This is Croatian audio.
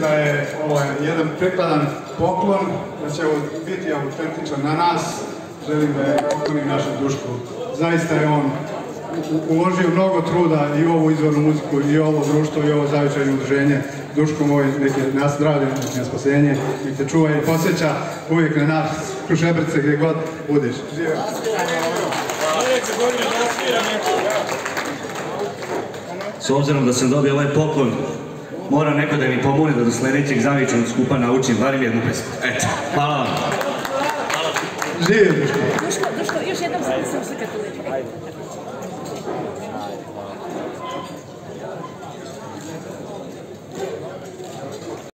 da je ovo jedan prikladan poklon, da će ovo biti autentičan na nas. Želim da je poklonim našem Dušku. Zaista je on uložio mnogo truda i u ovu izvornu muziku, i ovo društvo, i ovo zavičajno udruženje. Duško moj, nek je nas zdravlje, nek je spasenje, nek te čuva i posjeća uvijek na nas Krušebrce gdje god budeš. Živjeti! S obzirom da sam dobio ovaj poklon, mora neko da mi pomogne da do sljedećeg zavičanog skupa naučim barem jednu pesmu. Eto, hvala vam. Živjeti! Duško, još jednom sam slikati u lijepo.